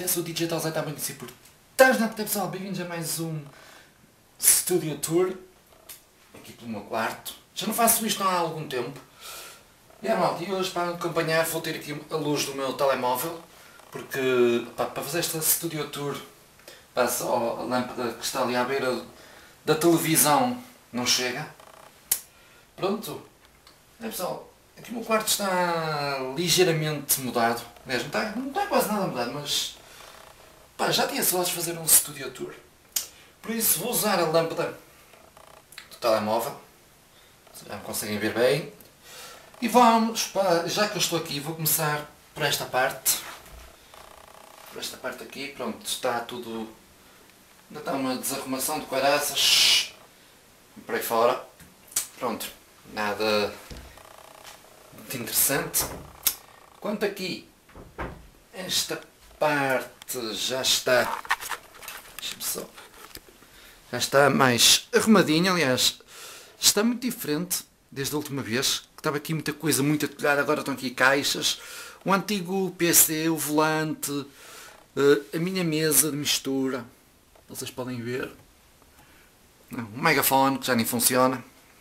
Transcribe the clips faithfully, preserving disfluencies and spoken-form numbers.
eu sou o D J Tal Zé, está bem conhecido por Estás na pessoal, bem-vindos a mais um Studio Tour aqui pelo meu quarto. Já não faço isto há algum tempo. E é malta, e hoje para acompanhar vou ter aqui a luz do meu telemóvel, porque pá, para fazer esta Studio Tour pá, só a lâmpada que está ali à beira da televisão não chega. Pronto, é pessoal, aqui o meu quarto está ligeiramente mudado. Aliás, não está, não está quase nada mudado, mas pá, já tinha saudades de fazer um Studio Tour. Por isso vou usar a lâmpada do telemóvel, já me conseguem ver bem. E vamos, pá, já que eu estou aqui, vou começar por esta parte. Por esta parte aqui, pronto, está tudo... Ainda está uma desarrumação de caraças. E por aí fora. Pronto, nada de interessante. Quanto aqui, esta parte já está... Deixa-me só... Já está mais arrumadinha, aliás, está muito diferente desde a última vez. Estava aqui muita coisa muito atolhada, agora estão aqui caixas. O antigo P C, o volante, a minha mesa de mistura, vocês podem ver. O megafone, que já nem funciona.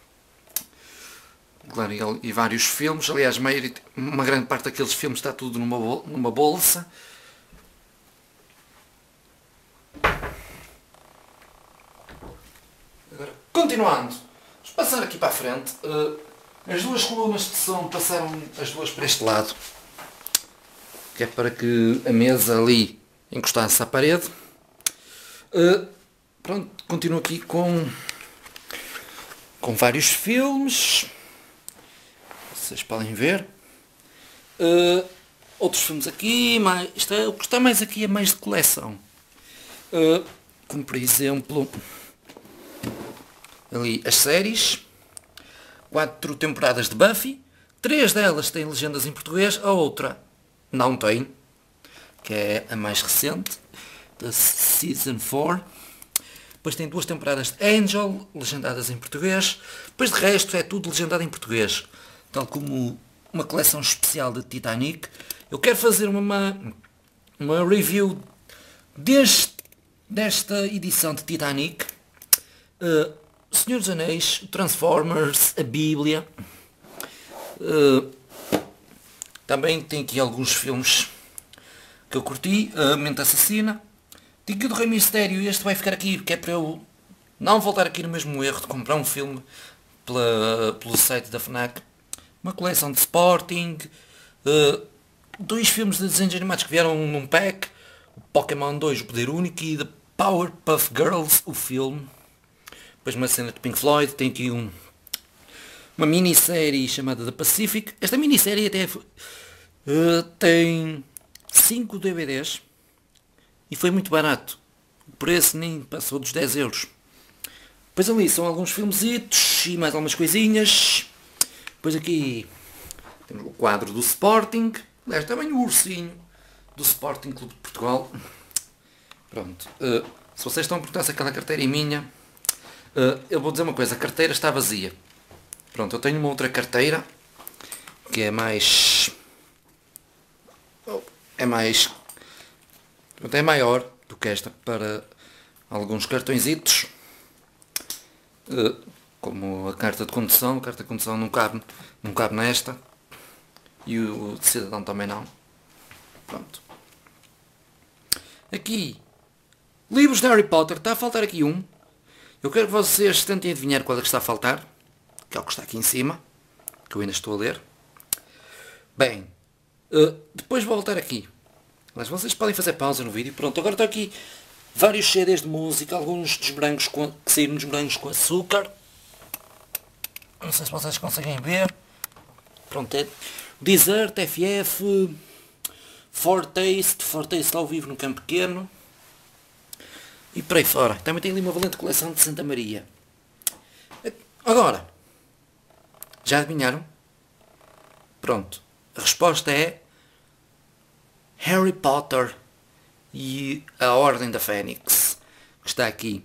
Claro, e, e vários filmes, aliás, uma grande parte daqueles filmes está tudo numa, numa bolsa. Agora, continuando, vamos passar aqui para a frente. As duas colunas de som passaram as duas para este lado, que é para que a mesa ali encostasse à parede. Uh, pronto, continuo aqui com, com vários filmes, vocês podem ver. Uh, outros filmes aqui, mais, isto é, o que está mais aqui é mais de coleção. Uh, como por exemplo, ali as séries. Quatro temporadas de Buffy, três delas têm legendas em português, a outra não tem, que é a mais recente, da Season quatro. Depois tem duas temporadas de Angel, legendadas em português. Depois de resto é tudo legendado em português, tal como uma coleção especial de Titanic. Eu quero fazer uma, uma review deste, desta edição de Titanic. Uh, Senhor dos Anéis, Transformers, a Bíblia. Uh, também tem aqui alguns filmes que eu curti. A Mente Assassina. Tem aqui o do Rei Mistério. Este vai ficar aqui, que é para eu não voltar aqui no mesmo erro de comprar um filme pela, pelo site da FNAC. Uma coleção de Sporting. Uh, dois filmes de desenhos animados que vieram num pack. O Pokémon dois, o Poder Único, e The Powerpuff Girls, o filme. Depois uma cena de Pink Floyd, tem aqui um, uma minissérie chamada The Pacific. Esta minissérie até uh, tem cinco D V Ds e foi muito barato. O preço nem passou dos dez euros. Depois ali são alguns filmesitos e mais algumas coisinhas. Depois aqui temos o quadro do Sporting. Aliás, também o ursinho do Sporting Clube de Portugal. Pronto. Uh, se vocês estão a perguntar se aquela carteira é minha... Uh, eu vou dizer uma coisa, a carteira está vazia. Pronto, eu tenho uma outra carteira que é mais... É mais... É maior do que esta para alguns cartõezitos. Uh, como a carta de condução. A carta de condução não cabe, não cabe nesta. E o de cidadão também não. Pronto. Aqui. Livros de Harry Potter. Está a faltar aqui um. Eu quero que vocês tentem adivinhar qual é que está a faltar, que é o que está aqui em cima, que eu ainda estou a ler. Bem, uh, depois vou voltar aqui. Mas vocês podem fazer pausa no vídeo. Pronto, agora estão aqui vários C Ds de música, alguns dos brancos com, que saíram dos brancos com açúcar. Não sei se vocês conseguem ver. Pronto, é Desert, F F, Fortaste, Fortaste ao vivo no Campo Pequeno. E por aí fora. Também tem ali uma valente coleção de Santa Maria. Agora, já adivinharam? Pronto. A resposta é Harry Potter e a Ordem da Fênix, que está aqui.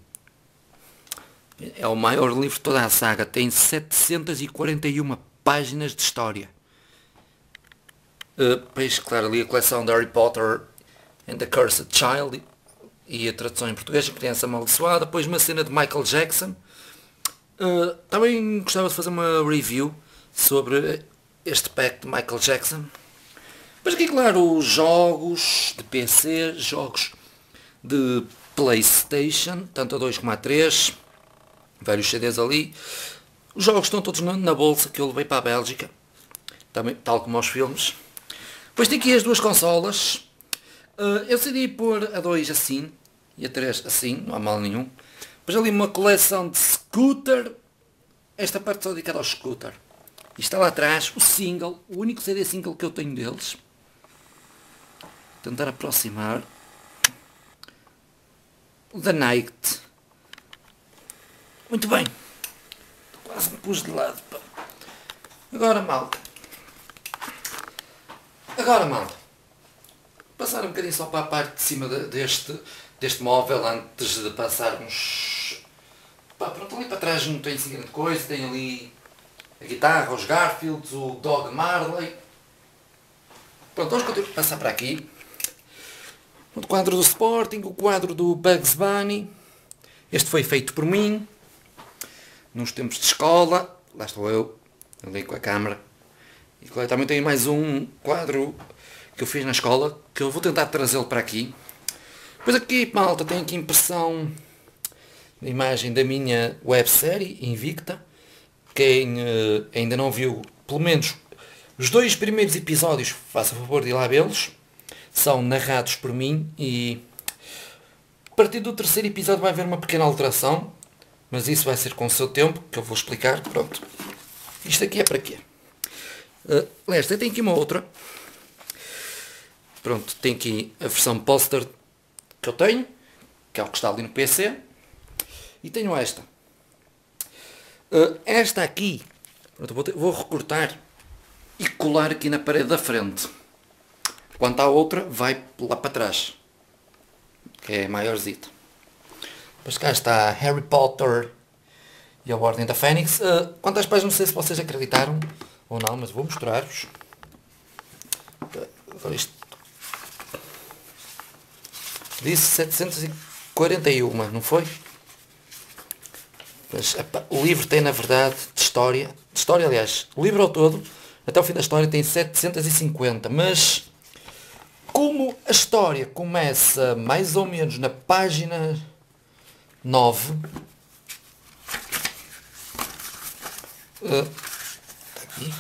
É o maior livro de toda a saga. Tem setecentas e quarenta e uma páginas de história. Uh, pois, claro, ali a coleção de Harry Potter and the Cursed Child, e a tradução em português, Criança Amaldiçoada. Depois uma cena de Michael Jackson. Uh, também gostava de fazer uma review sobre este pack de Michael Jackson. Depois aqui, claro, os jogos de P C, jogos de PlayStation, tanto a dois como a três, vários C Ds ali. Os jogos estão todos na, na bolsa que eu levei para a Bélgica, também, tal como aos filmes. Depois tem aqui as duas consolas. Uh, eu decidi pôr a dois assim e a três assim, não há mal nenhum. Depois ali uma coleção de scooter. Esta parte só dedicada ao scooter. E está lá atrás o single, o único C D single que eu tenho deles. Vou tentar aproximar. O The Night. Muito bem. Quase me pus de lado. Pá. Agora, malta. Agora, malta. Passar um bocadinho só para a parte de cima de, deste, deste móvel antes de passarmos. Pá, pronto, ali para trás não tem assim grande coisa. Tem ali a guitarra, os Garfields, o Dog Marley. Pronto, vamos continuar a passar para aqui. O quadro do Sporting, o quadro do Bugs Bunny. Este foi feito por mim. Nos tempos de escola. Lá estou eu, ali com a câmera. E claro, também tenho mais um quadro que eu fiz na escola, que eu vou tentar trazê-lo para aqui. Depois aqui, malta, tem aqui impressão da imagem da minha websérie, Invicta. Quem uh, ainda não viu, pelo menos, os dois primeiros episódios, faça favor de ir lá vê-los. São narrados por mim e a partir do terceiro episódio vai haver uma pequena alteração, mas isso vai ser com o seu tempo, que eu vou explicar. Pronto. Isto aqui é para quê? Uh, aliás, tem aqui uma outra. Pronto, tem aqui a versão poster que eu tenho, que é o que está ali no P C. E tenho esta. Uh, esta aqui, pronto, vou, ter, vou recortar e colar aqui na parede da frente. Quanto à outra, vai lá para trás, que é maiorzita. Depois cá está Harry Potter e a Ordem da Fênix. Uh, quanto às páginas, não sei se vocês acreditaram ou não, mas vou mostrar-vos. Agora isto disse setecentos e quarenta e um, não foi? Mas, epa, o livro tem, na verdade, de história, de história aliás, o livro ao todo, até o fim da história, tem setecentos e cinquenta, mas como a história começa mais ou menos na página nove, uh, está aqui,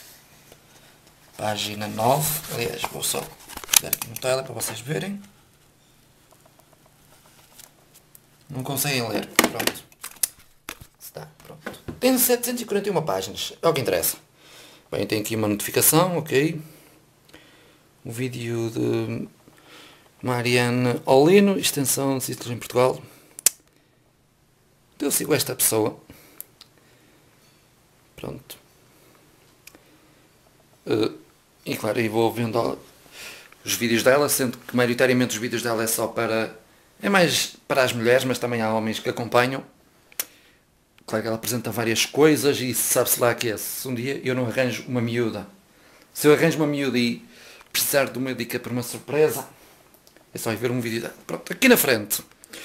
página nove, aliás, vou só dar aqui no tela para vocês verem. Não conseguem ler, pronto. Está, pronto. Tem setecentos e quarenta e uma páginas, é o que interessa. Bem, tem aqui uma notificação, ok. Um vídeo de Mariana Olino, extensão de títulos em Portugal. Eu sigo esta pessoa. Pronto. Uh, e claro, e vou vendo os vídeos dela, sendo que maioritariamente os vídeos dela é só para... É mais para as mulheres, mas também há homens que acompanham. Claro que ela apresenta várias coisas e sabe-se lá que é. Se um dia eu não arranjo uma miúda, se eu arranjo uma miúda e precisar de uma dica para uma surpresa, é só ir ver um vídeo dela. Pronto, aqui na frente.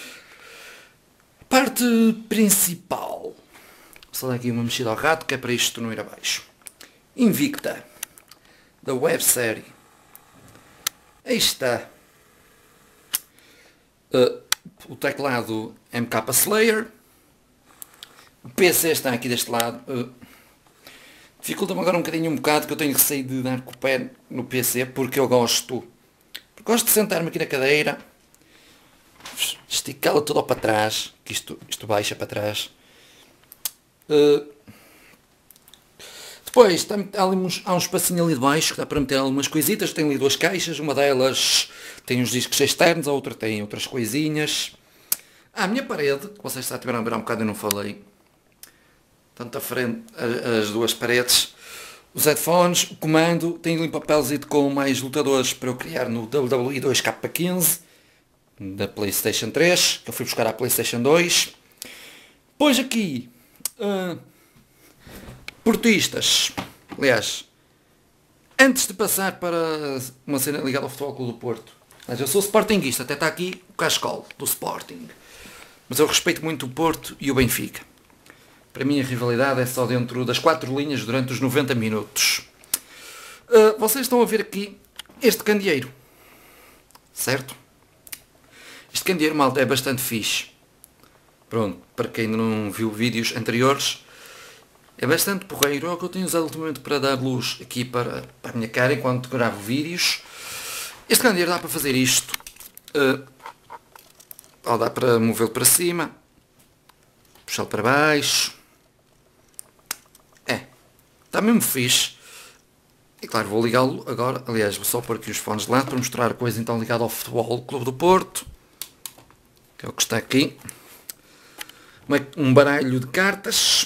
Parte principal. Vou só dar aqui uma mexida ao rato, que é para isto não ir abaixo. Invicta, da websérie. Aí está. Uh, o teclado M K Slayer. O P C está aqui deste lado. Uh, Dificulta-me agora um bocadinho um bocado, que eu tenho receio de dar com o pé no P C, porque eu gosto. Porque gosto de sentar-me aqui na cadeira, esticá-la toda para trás, que isto, isto baixa para trás. Uh, depois tem, há, ali uns, há um espacinho ali de baixo que dá para meter algumas coisitas. Tem ali duas caixas, uma delas tem uns discos externos, a outra tem outras coisinhas. Ah, a minha parede, que vocês já tiveram a ver há um bocado, eu não falei. Tanto a frente, as duas paredes, os headphones, o comando, tem ali um papelzinho com mais lutadores para eu criar no W W E dois K quinze da PlayStation três, que eu fui buscar à PlayStation dois. Depois aqui, uh, portistas, aliás, antes de passar para uma cena ligada ao Futebol Clube do Porto, Mas eu sou sportinguista, até está aqui o cascol do Sporting. Mas eu respeito muito o Porto e o Benfica. Para mim a rivalidade é só dentro das quatro linhas durante os noventa minutos. Uh, vocês estão a ver aqui este candeeiro. Certo? Este candeeiro, malta, é bastante fixe. Pronto, para quem ainda não viu vídeos anteriores, é bastante porreiro. É o que eu tenho usado ultimamente para dar luz aqui para, para a minha cara enquanto gravo vídeos. Este candeeiro dá para fazer isto. Uh, ó, dá para movê-lo para cima, puxá-lo para baixo. É, está mesmo fixe. E claro, vou ligá-lo agora. Aliás, vou só pôr aqui os fones de lado para mostrar a coisa então ligada ao Futebol Clube do Porto, que é o que está aqui. Um baralho de cartas.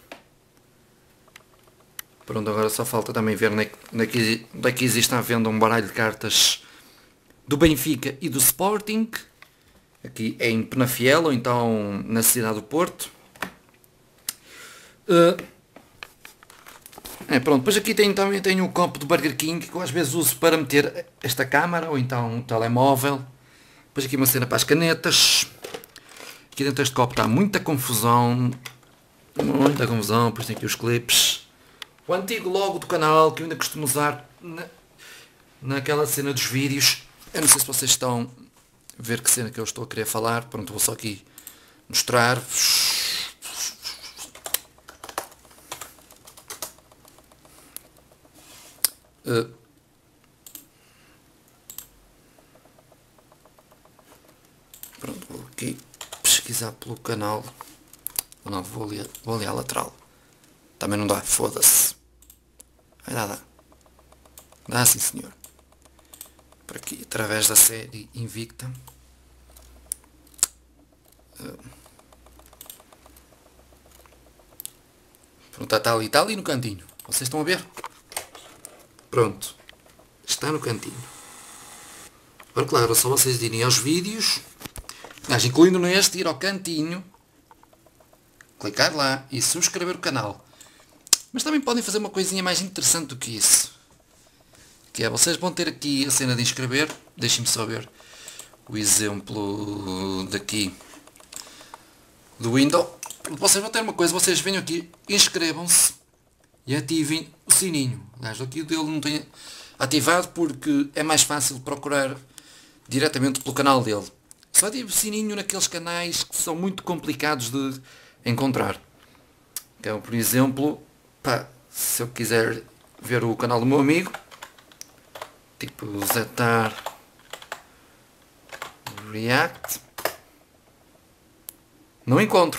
Pronto, agora só falta também ver onde é que existe à venda um baralho de cartas do Benfica e do Sporting. Aqui é em Penafiel, ou então na cidade do Porto. Uh, é, pronto, depois aqui tem, também tenho o copo do Burger King, que eu às vezes uso para meter esta câmara, ou então um telemóvel. Depois aqui uma cena para as canetas. Aqui dentro deste copo está muita confusão. Muita confusão, depois tem aqui os clipes. O antigo logo do canal, que eu ainda costumo usar na, naquela cena dos vídeos. Eu não sei se vocês estão a ver que cena que eu estou a querer falar. Pronto, vou só aqui mostrar. Uh. Pronto, vou aqui pesquisar pelo canal. Ou não, vou ali, vou ali à lateral. Também não dá, foda-se. Vai dar, dá. Dá sim, senhor. Por aqui, através da série Invicta. Uh. Pronto, está ali, está ali no cantinho. Vocês estão a ver? Pronto. Está no cantinho. Agora, claro, só vocês irem aos vídeos, mas incluindo neste, ir ao cantinho, clicar lá e subscrever o canal. Mas também podem fazer uma coisinha mais interessante do que isso. Que é, vocês vão ter aqui a cena de inscrever. Deixem-me só ver o exemplo daqui do Windows. Vocês vão ter uma coisa, vocês venham aqui, inscrevam-se e ativem o sininho. Aliás, aqui o dele não tem ativado porque é mais fácil procurar diretamente pelo canal dele. Só ative o sininho naqueles canais que são muito complicados de encontrar. Então, por exemplo, pá, se eu quiser ver o canal do meu amigo, tipo Zetar React, não encontro.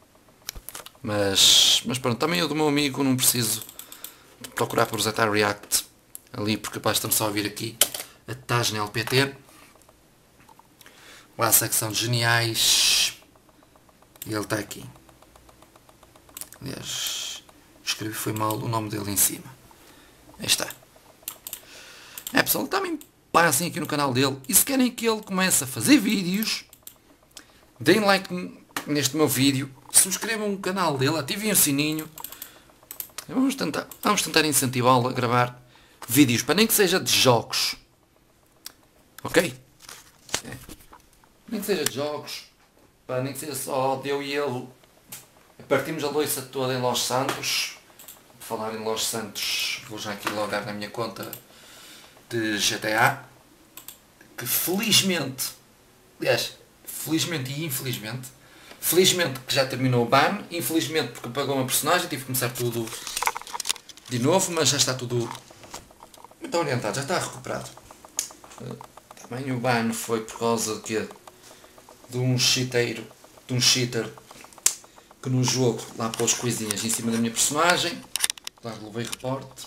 Mas, mas pronto, também eu do meu amigo não preciso de procurar por Zetar React ali, porque basta-me só vir aqui a Taj L P T. Lá a secção de geniais. E ele está aqui. Aliás, escrevi foi mal o nome dele em cima. Aí está. É pessoal, também passem aqui no canal dele. E se querem que ele comece a fazer vídeos, deem like neste meu vídeo. Subscrevam o canal dele, ativem o sininho. Vamos tentar, vamos tentar incentivá-lo a gravar vídeos, para nem que seja de jogos. Ok? É. Nem que seja de jogos, para nem que seja só de eu e ele. Partimos a loiça toda em Los Santos. Por falar em Los Santos, vou já aqui logar na minha conta de G T A. Que felizmente, aliás, felizmente e infelizmente, felizmente que já terminou o ban, infelizmente porque apagou uma personagem, tive que começar tudo de novo, mas já está tudo muito orientado, já está recuperado. Também o ban foi por causa de, quê? de um cheateiro, de um cheater que no jogo lá pôs coisinhas em cima da minha personagem. Claro, levei reporte.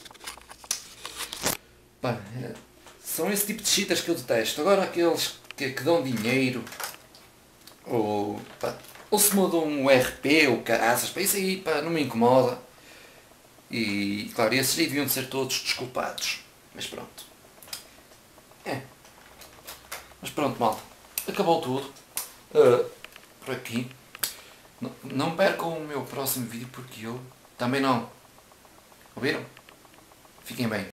Pá, é, são esse tipo de cheaters que eu detesto. Agora aqueles que, que dão dinheiro, ou, pá, ou se mudam um R P ou caraças, pá, isso aí pá, não me incomoda. E claro, esses aí deviam ser todos desculpados. Mas pronto. É. Mas pronto, malta. Acabou tudo. Uh, por aqui. Não, não percam o meu próximo vídeo porque eu também não. Ouviram? Fiquem bem.